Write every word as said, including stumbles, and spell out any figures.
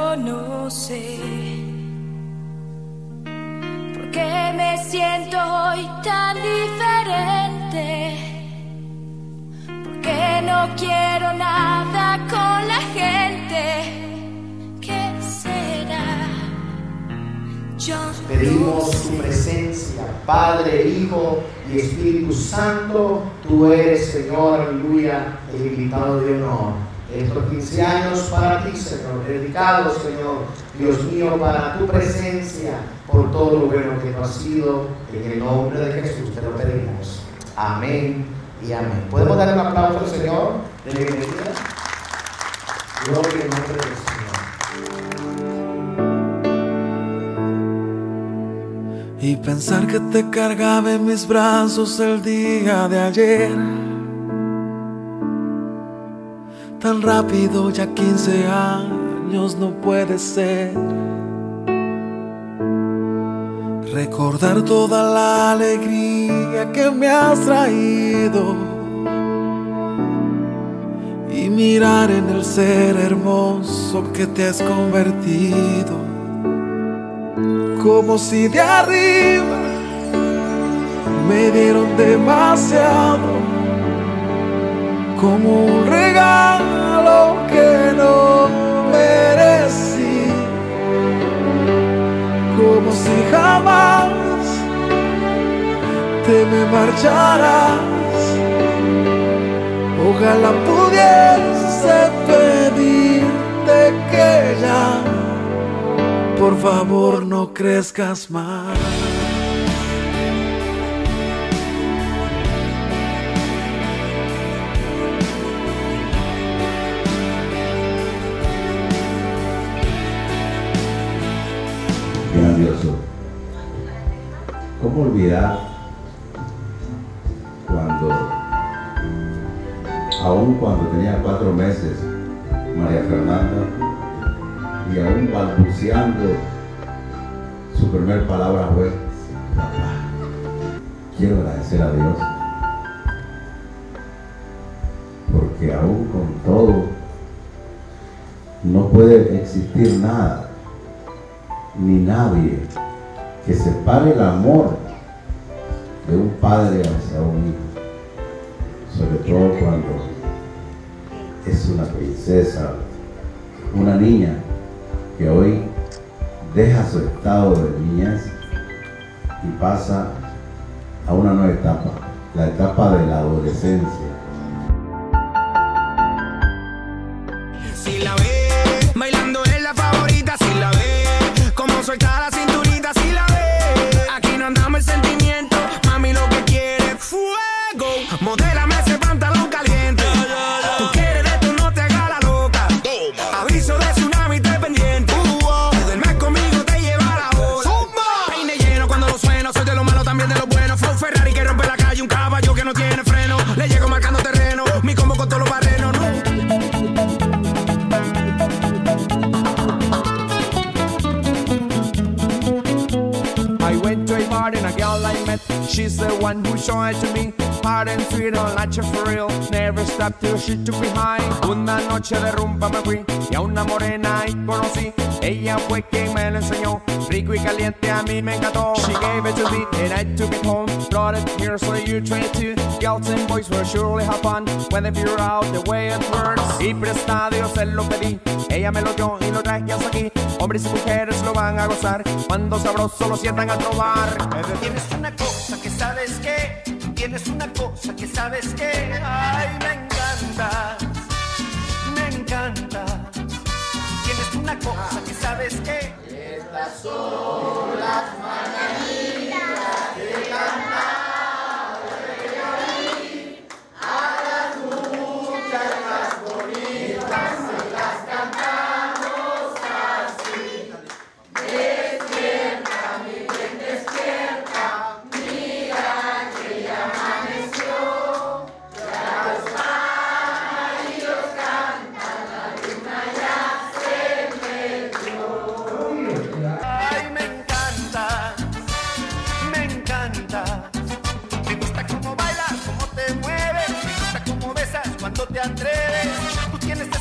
yo no sé por qué me siento hoy tan diferente, por qué no quiero nada con la gente. ¿Qué será? Yo pedimos tu presencia, Padre, Hijo y Espíritu Santo. Tú eres, Señor, aleluya, el invitado de honor. Estos quince años para ti, Señor, dedicados, Señor, Dios mío, para tu presencia, por todo lo bueno que tú has sido. En el nombre de Jesús te lo pedimos. Amén y amén. ¿Podemos dar un aplauso al Señor de bienvenida? Gloria al nombre del Señor. Y pensar que te cargaba en mis brazos el día de ayer, tan rápido, ya quince años no puede ser. Recordar toda la alegría que me has traído y mirar en el ser hermoso que te has convertido. Como si de arriba me dieron demasiado, como un regalo que no merecí, como si jamás te me marcharás. Ojalá pudiese pedirte que ya, por favor, no crezcas más. Grandioso. ¿Cómo olvidar cuando, aún cuando tenía cuatro meses, María Fernanda, y aún balbuceando, su primer palabra fue papá? Quiero agradecer a Dios, porque aún con todo no puede existir nada ni nadie que separe el amor de un padre hacia un hijo, sobre todo cuando es una princesa, una niña que hoy deja su estado de niñez y pasa a una nueva etapa, la etapa de la adolescencia. Si la ve bailando es la favorita, si la ve como suelta la cinturita, si la ve, aquí no andamos el sentimiento, mami lo que quiere es fuego, modélame ese pantalón caliente, tú quieres de esto, no te hagas la loca, aviso de tsunami te pendiente, duermes conmigo te lleva la bola, peine lleno cuando lo sueno, soy de lo malo también de lo bueno, fue un Ferrari que rompe la calle, un caballo que no tiene freno, le llego marcando terreno, mi combo con todos los barrenos, no. And a girl I met, she's the one who showed it to me. Hard and sweet, all natural for real. Never stopped till she took me high. Una noche de rumba me fui y a una morena ahí conocí. Ella fue quien me lo enseñó. Rico y caliente a mí me encantó. She gave it to me and I took it home. Brought it here so you try it too. Girls and boys will surely have fun when they figure out the way it works. Y prestado yo se lo pedí. Ella me lo dio y lo traje hasta aquí. Hombres y mujeres lo van a gozar cuando sabroso lo sientan a trobar. Tienes una cosa que sabes que, tienes una cosa que sabes que, ay, me encanta, me encanta. Tienes una cosa que sabes que, estas son las mañanitas que cantamos de oír a las muchachas bonitas, se las cantamos así. Despierta, mi bien, despierta, mira que ya amaneció, ya los pájaros cantan, la luna ya se metió. Ay, me encanta, me encanta, me gusta cómo bailas, cómo te mueves, me gusta cómo besas cuando te atreves, tú tienes